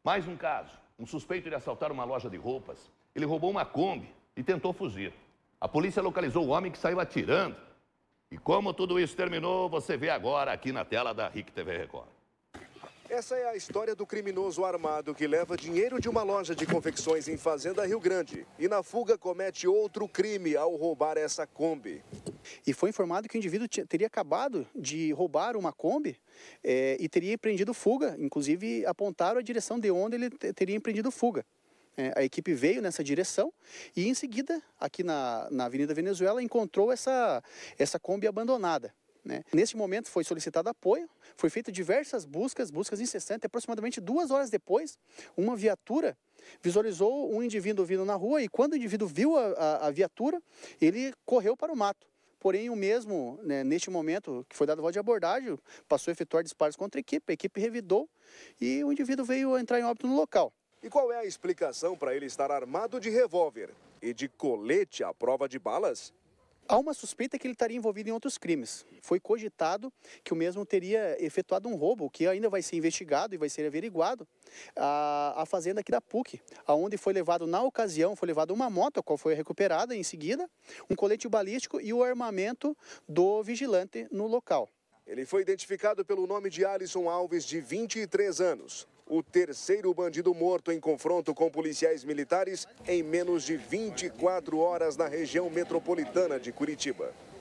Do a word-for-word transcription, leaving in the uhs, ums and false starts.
Mais um caso. Um suspeito de assaltar uma loja de roupas. Ele roubou uma Kombi e tentou fugir. A polícia localizou o homem que saiu atirando. E como tudo isso terminou, você vê agora aqui na tela da R I C T V Record. Essa é a história do criminoso armado que leva dinheiro de uma loja de confecções em Fazenda Rio Grande e na fuga comete outro crime ao roubar essa Kombi. E foi informado que o indivíduo teria acabado de roubar uma Kombi é, e teria empreendido fuga. Inclusive, apontaram a direção de onde ele teria empreendido fuga. É, a equipe veio nessa direção e, em seguida, aqui na, na Avenida Venezuela, encontrou essa, essa Kombi abandonada. Né? Neste momento foi solicitado apoio, foi feita diversas buscas, buscas incessantes. Aproximadamente duas horas depois, uma viatura visualizou um indivíduo vindo na rua e quando o indivíduo viu a, a, a viatura, ele correu para o mato. Porém, o mesmo, né, neste momento, que foi dado voz de abordagem, passou a efetuar disparos contra a equipe, a equipe revidou e o indivíduo veio entrar em óbito no local. E qual é a explicação para ele estar armado de revólver e de colete à prova de balas? Há uma suspeita que ele estaria envolvido em outros crimes. Foi cogitado que o mesmo teria efetuado um roubo, que ainda vai ser investigado e vai ser averiguado, a, a fazenda aqui da P U C, aonde foi levado, na ocasião, foi levado uma moto, a qual foi recuperada em seguida, um colete balístico e o armamento do vigilante no local. Ele foi identificado pelo nome de Alisson Alves, de vinte e três anos. O terceiro bandido morto em confronto com policiais militares em menos de vinte e quatro horas na região metropolitana de Curitiba.